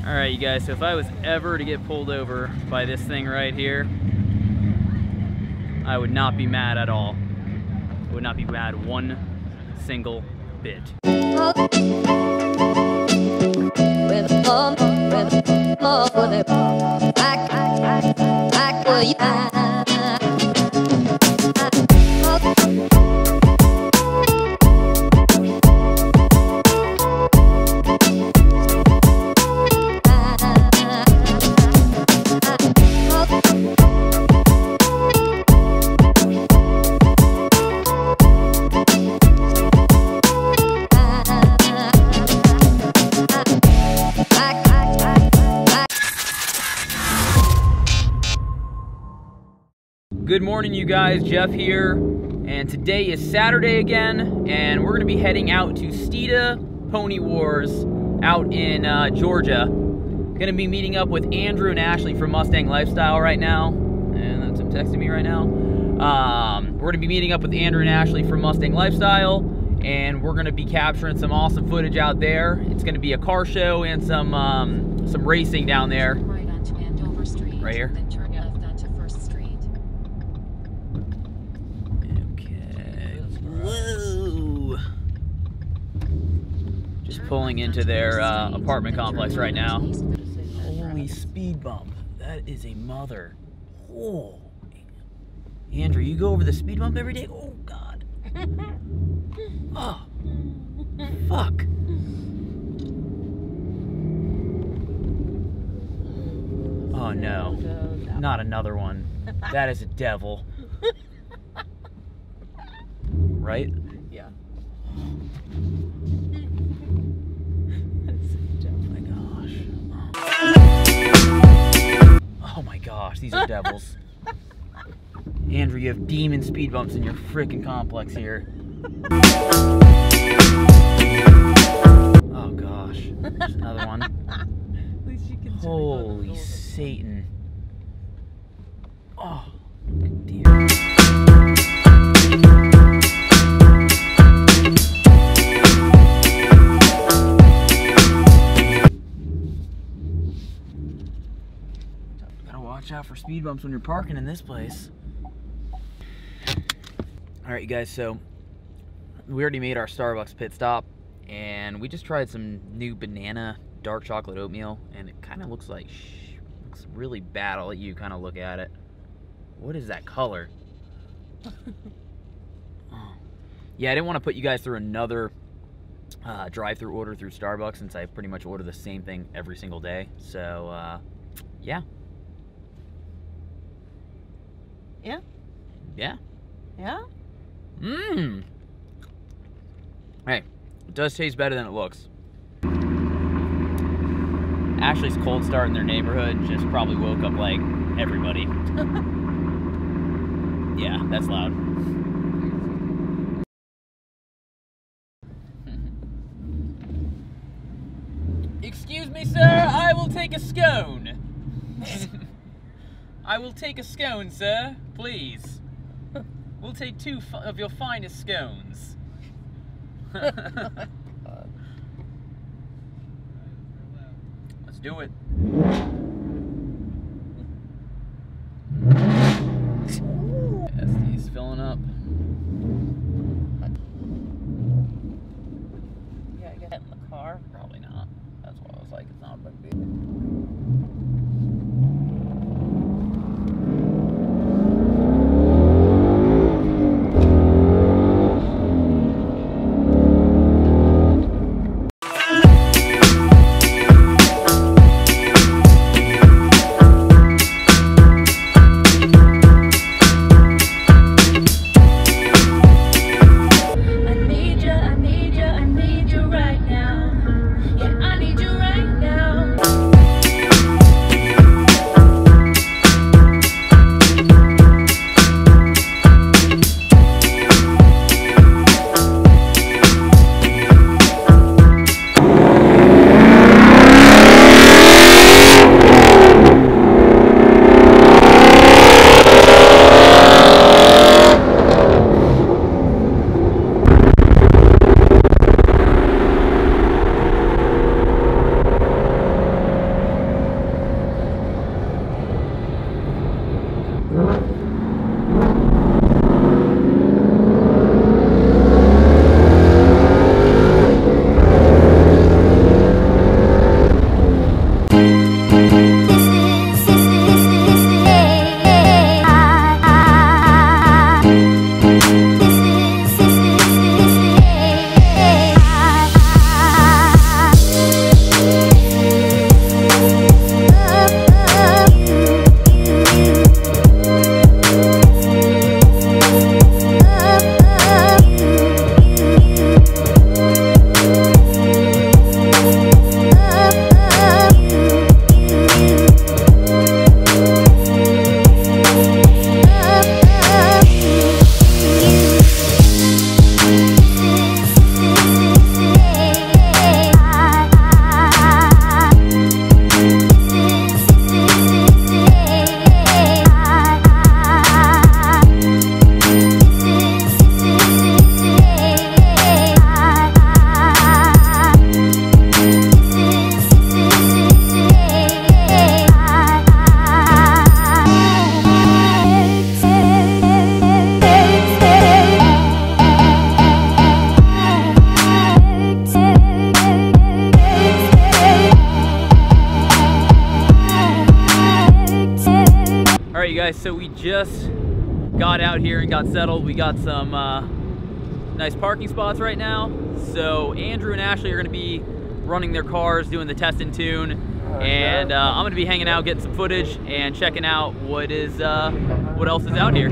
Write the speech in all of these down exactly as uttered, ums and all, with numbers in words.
Alright you guys, so if I was ever to get pulled over by this thing right here, I would not be mad at all. I would not be mad one single bit. Good morning you guys, Jeff here, and today is Saturday again, and we're going to be heading out to Steeda Pony Wars out in uh, Georgia. Going to be meeting up with Andrew and Ashley from Mustang Lifestyle right now, and that's him texting me right now. Um, we're going to be meeting up with Andrew and Ashley from Mustang Lifestyle, and we're going to be capturing some awesome footage out there. It's going to be a car show and some um, some racing down there. Right onto Andover Street. Right here. Then turn left onto First Street. Whoa! Just pulling into their uh, apartment complex right now. Holy speed bump. That is a mother. Oh. Andrew, you go over the speed bump every day? Oh, God. Oh. Fuck. Oh, no. Not another one. That is a devil. Right? Yeah. Oh my gosh, these are devils. Andrew, you have demon speed bumps in your freaking complex here. Oh gosh, there's another one. At least you can Holy Satan. Oh, dear. Watch out for speed bumps when you're parking in this place. Alright you guys, so we already made our Starbucks pit stop, and we just tried some new banana dark chocolate oatmeal, and it kind of looks like, shh, looks really bad. I'll let you kind of look at it. What is that color? Oh. Yeah, I didn't want to put you guys through another uh, drive-through order through Starbucks, since I pretty much order the same thing every single day. So, uh, yeah. Yeah? Yeah. Yeah? Mmm. Hey, it does taste better than it looks. Ashley's cold start in their neighborhood just probably woke up like everybody. Yeah, that's loud. Excuse me, sir, I will take a scone. I will take a scone, sir, please. We'll take two of your finest scones. Let's do it. S D's filling up. Yeah, I get that in the car. Probably not. That's why I was like, it's not a big deal. I need you right now. guys, so we just got out here and got settled. We got some uh, nice parking spots right now. So Andrew and Ashley are gonna be running their cars, doing the test and tune, and uh, I'm gonna be hanging out, getting some footage and checking out what is uh, what else is out here.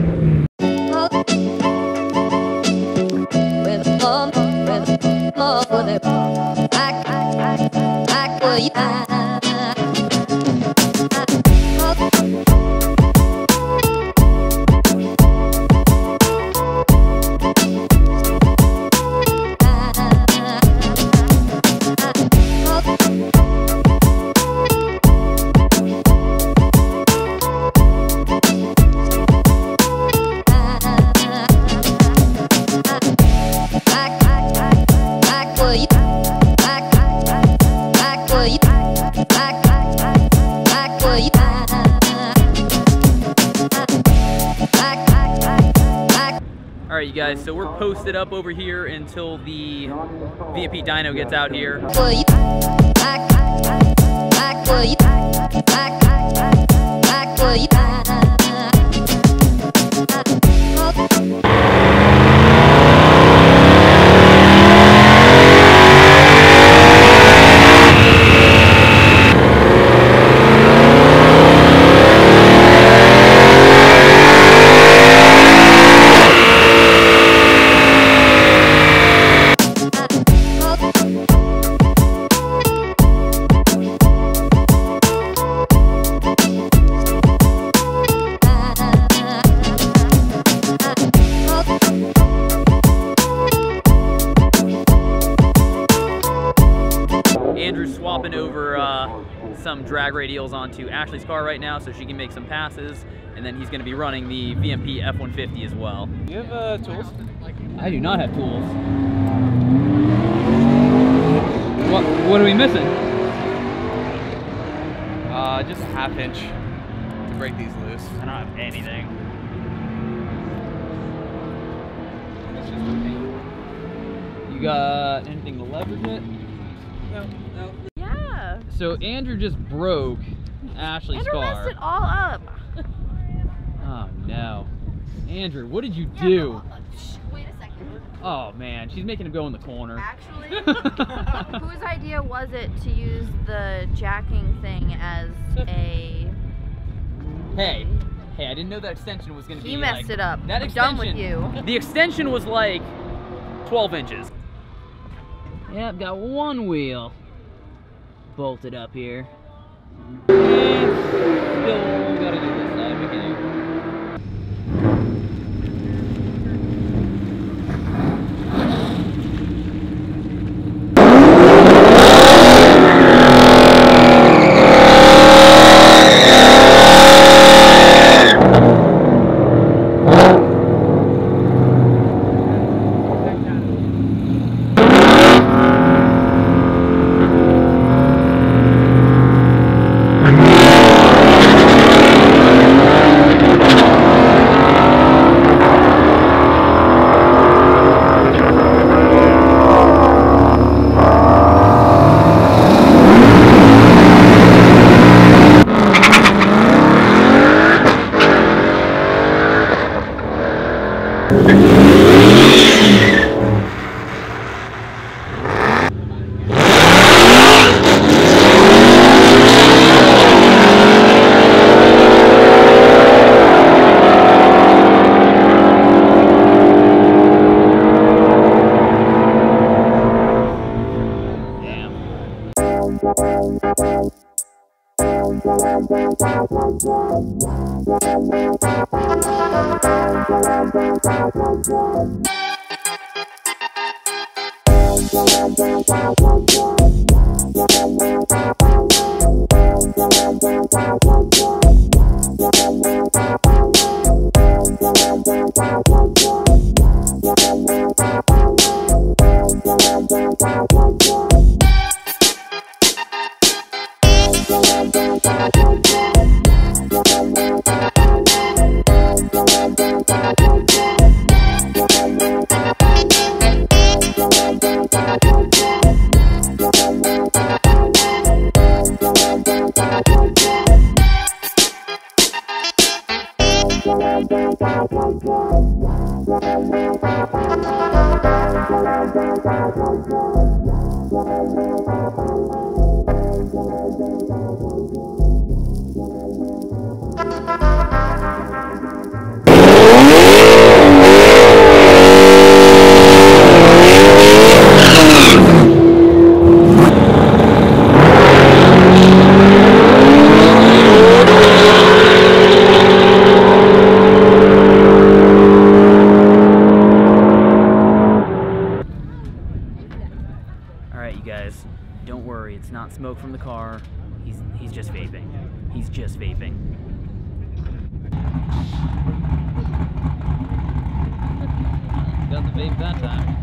Alright, you guys, so we're posted up over here until the V M P dyno gets out here. Andrew's swapping over uh, some drag radials onto Ashley's car right now so she can make some passes, and then he's going to be running the V M P F one fifty as well. Do you have uh, tools? I do not have tools. What, what are we missing? Uh, just a half inch to break these loose. I don't have anything. You got anything to leverage it? No, no. Yeah. So Andrew just broke Ashley's Andrew car. messed it all up. Oh no. Andrew, what did you do? Wait a second. Oh man, she's making him go in the corner. Actually, whose idea was it to use the jacking thing as a... Hey, hey, I didn't know that extension was gonna be He messed like, it up. That I'm extension, done with you. The extension was like twelve inches. Yep, got one wheel bolted up here. And still gotta do this side mechanic. Don't worry, it's not smoke from the car. He's he's just vaping. He's just vaping. Got the vape that time.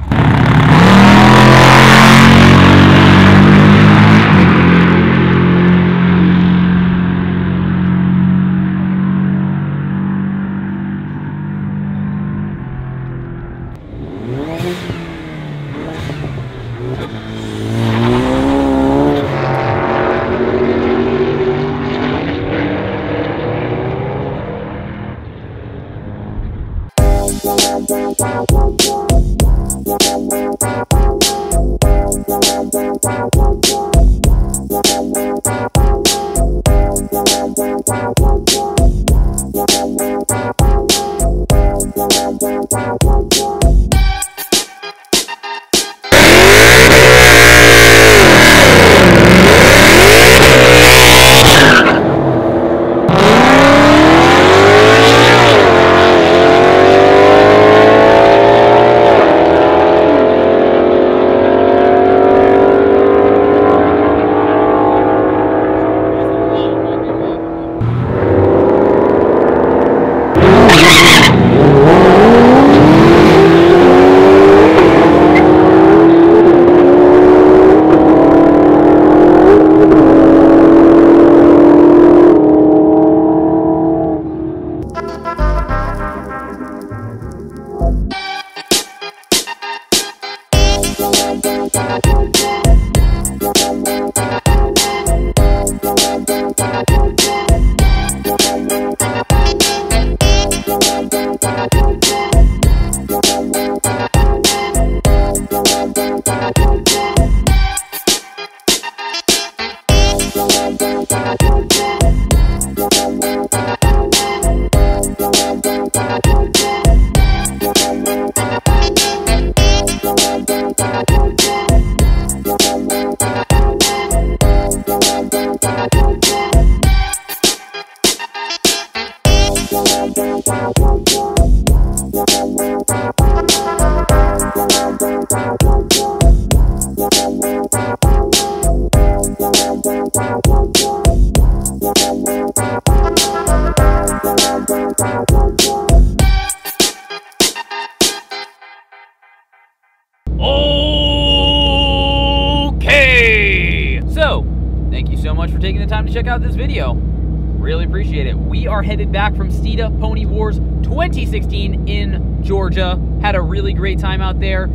Okay! So, thank you so much for taking the time to check out this video. Really appreciate it. We are headed back from Steeda Pony Wars twenty sixteen in Georgia. Had a really great time out there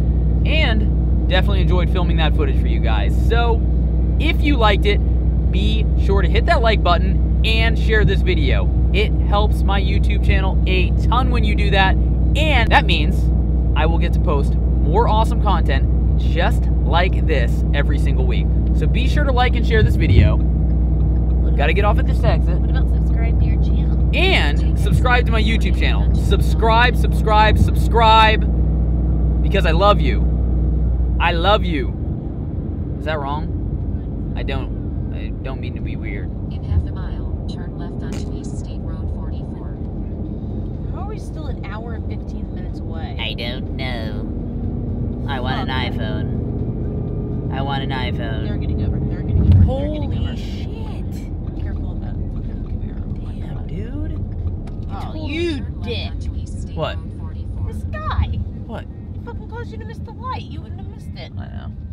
and definitely enjoyed filming that footage for you guys. So, if you liked it, be sure to hit that like button and share this video. It helps my YouTube channel a ton when you do that, and that means I will get to post more awesome content just like this every single week. So be sure to like and share this video. Gotta get off at this exit. What about subscribe to your channel? And subscribe to my YouTube channel. Subscribe, subscribe, subscribe. Because I love you. I love you. Is that wrong? I don't, I don't mean to be weird. In half a mile, turn left onto East State Road forty-four. How are we still an hour and fifteen minutes away? I don't know. I want an iPhone. I want an They're iPhone. getting over. They're getting over. They're getting Holy over. shit. Careful of that fucking Camaro. Damn, dude. Oh, you Turn left dick. onto East State What? Road forty-four. This guy. What? He fucking caused you to miss the light. You wouldn't have missed it. I know.